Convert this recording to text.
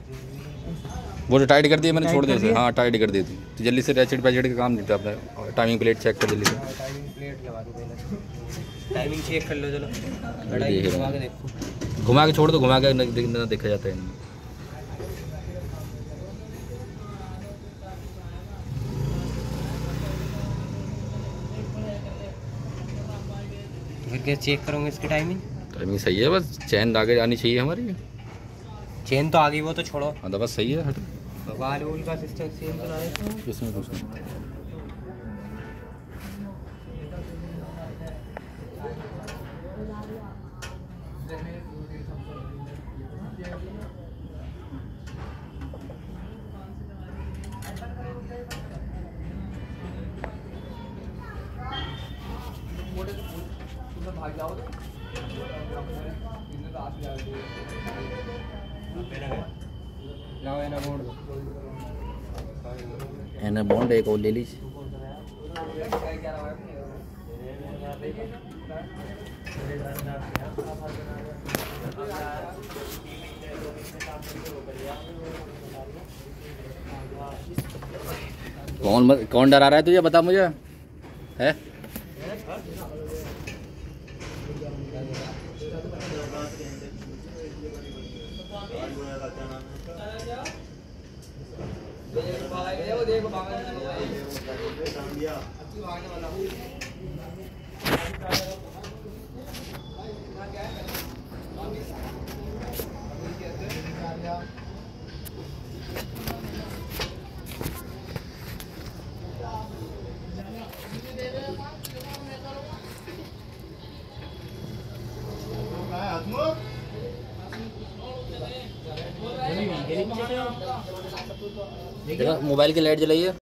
वो जो टाइट कर दिया मैंने, छोड़ दिया उसे। हाँ टाइट कर दी थी तो जल्दी से रेचेट पैचेट का काम देता अपना। टाइमिंग प्लेट चेक कर जल्दी से। टाइमिंग प्लेट लगा दो पहले, टाइमिंग चेक कर लो। चलो घुमा के देखो, घुमा के छोड़ दो, घुमा के ना देखा जाता है इनमें। फिर क्या चेक करोगे इसकी टाइमिंग? टाइमिंग सही है, बस चैन आगे जानी चाहिए हमारी। चेन तो आ गई, वो तो छोड़ो। हाँ तो बस सही है। हट बाल वूल का सिस्टम सेम तो है इसमें कुछ नहीं। एना बॉन्ड एक और ले लीजिए। कौन डरा रहा है तुझे, बता मुझे है? देखा मोबाइल की लाइट जलाई है।